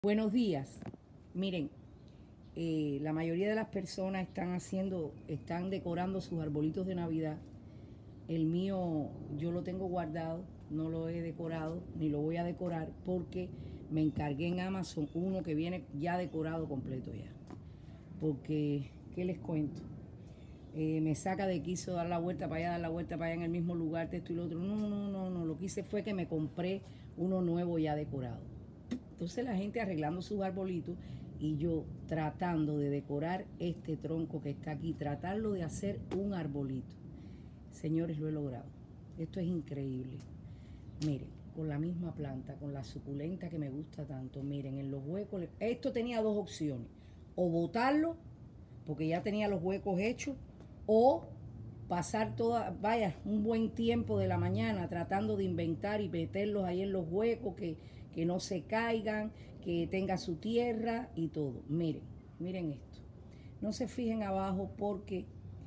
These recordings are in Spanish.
Buenos días. Miren, la mayoría de las personas están decorando sus arbolitos de Navidad. El mío yo lo tengo guardado, no lo he decorado ni lo voy a decorar porque me encargué en Amazon uno que viene ya decorado completo ya. Porque, ¿qué les cuento? Me saca de quiso dar la vuelta para allá, dar la vuelta para allá en el mismo lugar, esto y lo otro. No. Lo que hice fue que me compré uno nuevo ya decorado. Entonces la gente arreglando sus arbolitos y yo tratando de decorar este tronco que está aquí, tratarlo de hacer un arbolito. Señores, lo he logrado. Esto es increíble. Miren, con la misma planta, con la suculenta que me gusta tanto. Miren, en los huecos, esto tenía dos opciones. O botarlo, porque ya tenía los huecos hechos, o pasar un buen tiempo de la mañana tratando de inventar y meterlos ahí en los huecos, que no se caigan, que tenga su tierra y todo. Miren esto. No se fijen abajo porque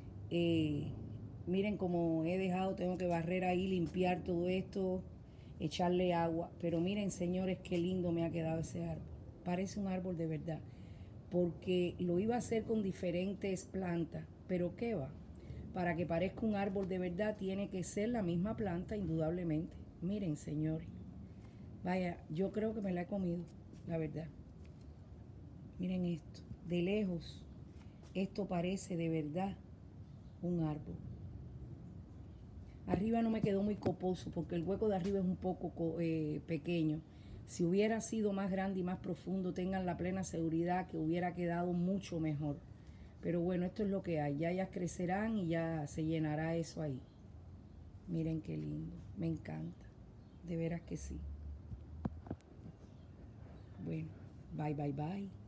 miren como he dejado, tengo que barrer ahí, limpiar todo esto, echarle agua. Pero miren, señores, qué lindo me ha quedado ese árbol. Parece un árbol de verdad. Porque lo iba a hacer con diferentes plantas. Pero ¿qué va? Para que parezca un árbol de verdad tiene que ser la misma planta, indudablemente. Miren, señores. Vaya, yo creo que me la he comido, la verdad. Miren esto. De lejos, esto parece de verdad un árbol. Arriba no me quedó muy coposo porque el hueco de arriba es un poco pequeño. Si hubiera sido más grande y más profundo, tengan la plena seguridad que hubiera quedado mucho mejor. Pero bueno, esto es lo que hay. Ya ellas crecerán y ya se llenará eso ahí. Miren qué lindo. Me encanta. De veras que sí. Bueno, bye.